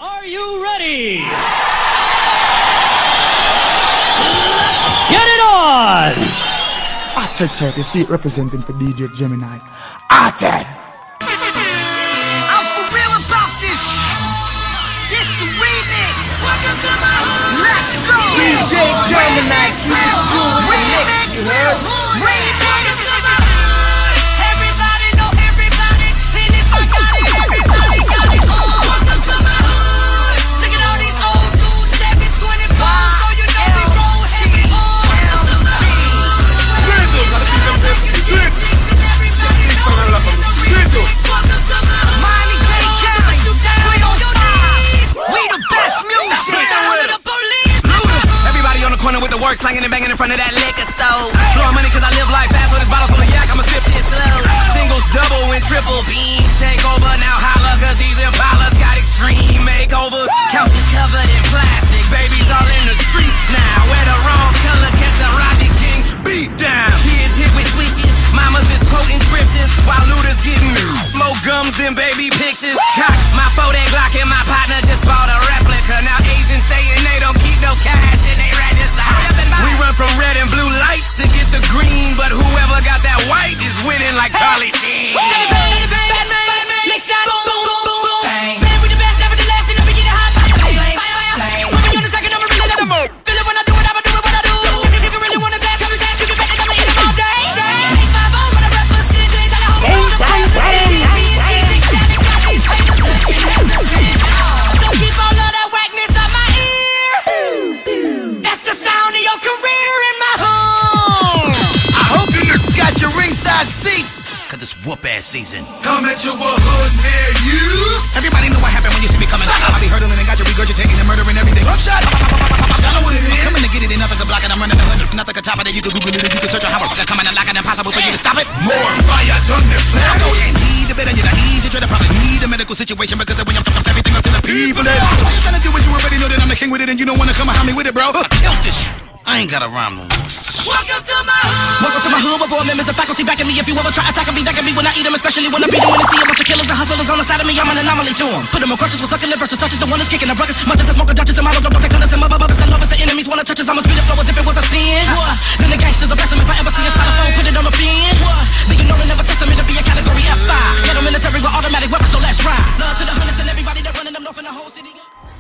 Are you ready? Get it on! Arted Turkey, see it representing for DJ Gemini. Arted! I'm for real about this. This the remix. Welcome to my hood. Let's go. DJ Gemini, keep it tuned. Remix. You heard? Remix. Everybody know everybody. And if I got it, everybody got it. Welcome to my hood. Look at all these old school Chevys, 24, so you know we roll heavy. Welcome to my Miley J. County, 305. We the best music. Everybody on the corner with the work, slanging and banging in front of that liquor store. Blowing money cause I live life fast, with this bottle full of yak, I'ma sip this slow. Singles, double, and triple beams take over. Now holla cause these Impalas got extreme makeovers. Couches covered in plastic, babies all in the street now. Wear the wrong color, catch a Rodney King beat down. Kids hit with switches, mamas is quoting scriptures, while looters getting more gums than baby pictures. Cock my 40 Glock and my partner just bought a replica. Now Asians saying they don't keep no cash in they register. We run from red and blue lights to get the green, but whoever got that white is winning like Charlie Sheen. Next shot, boom, boom, boom, boom, boom. Man, we the best, never the last, and never get it hot. When we on the target, I'ma really let them move. Feel it when I do it, I'ma do it when I do. If you really wanna dance, come and dance, you can bet that I'ma hit it all day. 850, when I represent, tell you how we don't keep all of that whackness out my ear. That's the sound of your career in my home. I hope you got your ringside seats, cause it's whoop-ass season. Coming to a hood near you. Everybody know what happened when you see me coming. I be hurdling and got you regurgitating and murdering everything. Hookshot! Y'all know what it is. Coming to get it, and nothing can block it. I'm running the hood, nothing can top it. You can Google it, you can search a hammer. They're coming and locking, impossible for you to stop it. More fire done than I planned. go in, need a bit and you're not easy. Try to probably need a medical situation because when you fuck everything up to the people. What you trying to do when you already know that I'm the king with it and you don't wanna come behind me with it, bro? Kill this shit. I ain't got a rhyme no more. Welcome to my hood. Welcome to my hood, with board members and faculty backing me. If you ever try attacking me, backing me when I eat them, especially when I beat them. When I see a bunch of killers and hustlers on the side of me, I'm an anomaly to them. Put them on crutches with sucking liver, such as the one that's kicking the ruckus. Much as I smoke a Dutchess and model, don't take cutters and mother buggers. The lovers and enemies wanna touch us. I'ma speed the flow as if it was a sin. Then the gangsters are blessing if I ever see a side of phone, put it on the pin. Then you know they never test them to be a category F5. Get them military with automatic weapons, so let's ride. Love to the hunters and everybody that running them north in the whole city.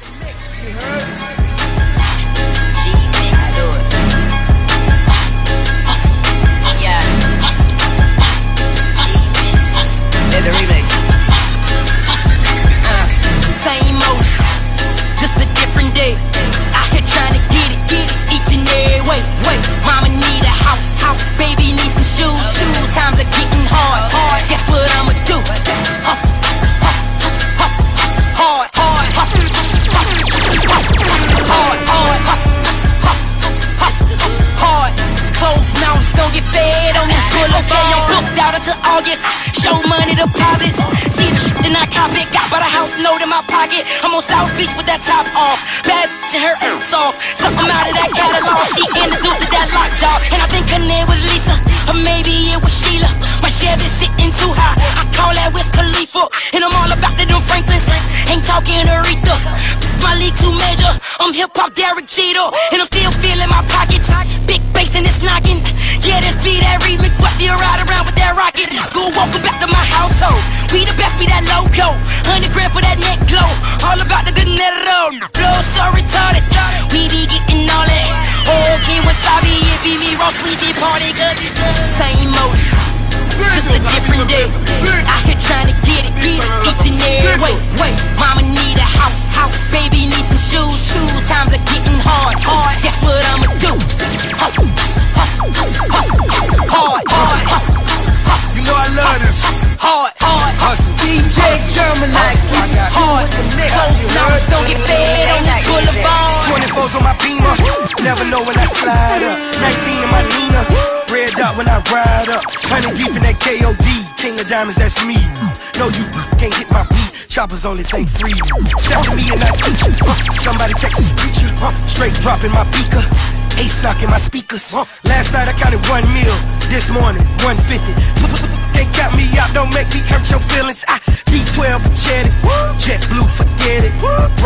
The remix. Same old, just a different day. Out here trying to get it each and every way. Mama need a house, baby need some shoes. Times are getting hard. Guess what I'ma do? Hustle, hard, hustle, hard. Closed mouths don't get fed on this boulevard. Okay, I'm booked out until August. Show money deposits. See the shit and I cop it. Got about a house note in my pocket. I'm on South Beach with that top off. Bad bitch and her ass off. Something out of that catalog. She introduced to that lock job. And I think her name was Lisa. Or maybe it was Sheila. My Chevy sitting too high. I call that Wiz Khalifa. And I'm all about the them Franklins. Ain't talking Aretha. My league too major. I'm hip-hop Derek Jeter. And I'm still feeling my pockets. Big bass and it's knocking. Yeah, this be that remix. But still ride around with that rocket. Go walking back to my household. We the best, be that logo. 100 grand for that neck glow. All about the dinero. Flow so retarded. We be getting all that. Okay, wasabi, it be me, roast, we did party. Cause it's the same mode. Just a different day. Out here trying to get it each and every way. Mama need a house, baby need some shoes. Times are getting hard. Guess what I'ma do? Hustle, hard, You know I love this. hard, Hustle. DJ Gemini, keep it hard. Close numbers don't get fed on this boulevard. 24s on my Beamer, never know when I slide up. 19 in my Nina, red dot when I ride up. 100 deep in that KOD, King of Diamonds, that's me. No, you can't hit my beat, choppers only think free. Step to me and I teach you. Somebody Texas preacher, straight dropping my beaker. Ace knocking my speakers. Last night I counted 1 mil, this morning 150. Can't count me out, don't make me hurt your feelings. I B12 Jet Blue, forget it.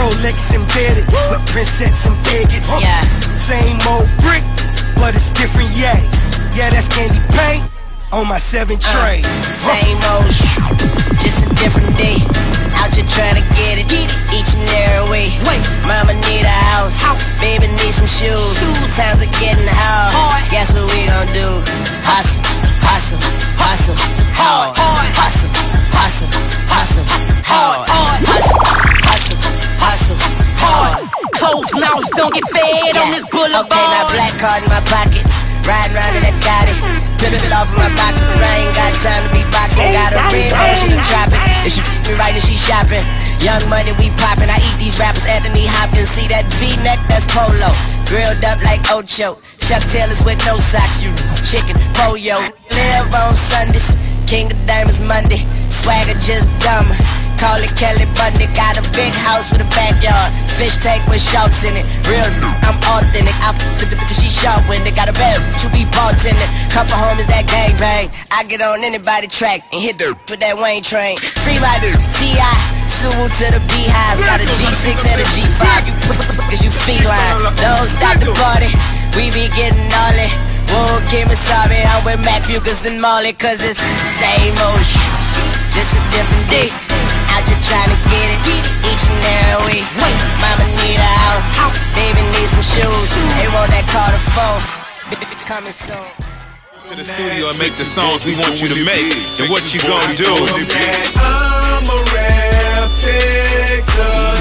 Rolex embedded with princess and bigots. Yeah. Same old brick, but it's different, yeah. Yeah, that's candy paint on my 7 tray. Same old just a different day. Out here trying to get it each and every way. Mama need a house, baby need some shoes. Times are getting hard. Guess what we gon' do? Hustle, hustle, hustle, hard. Hustle, hustle, hustle, hard. Hustle, hustle, hustle, hard. Closed mouths don't get fed on this boulevard. Okay, now black card in my pocket. Riding around in that Gotti. Flip it off of my box, cause I ain't got time to be boxing. Got a red bone, she been dropping. If she me right and she shopping. Young money, we popping. I eat these rappers, Anthony Hopkins. See that V-neck, that's polo. Grilled up like Ocho. Chuck Taylors with no socks, you chicken, pollo. Live on Sundays, King of Diamonds Monday. Swagger just dumb. Call it Kelly Bundy. Got a big house with a backyard. Fish tank with sharks in it. Real, I'm authentic. I f***ed the bitch, she sharp with it. Got a bed to be bartending. Couple homies that gangbang. I get on anybody track and hit the with that Wayne train. Free my T.I. Suwu to the Beehive. Got a G6 and a G5. You cause you feline. Don't stop the party. We be getting all it. Whoa, Kim and sorry. I'm with Mac Fucus and Marley. Cause it's same old shit. Just a different day. Out here trying to get it each and every week. Mama need a house, baby need some shoes. They want that car to phone. Coming soon. To the studio and make the songs we want you to make. And what you gonna do? I'm a rap Texas.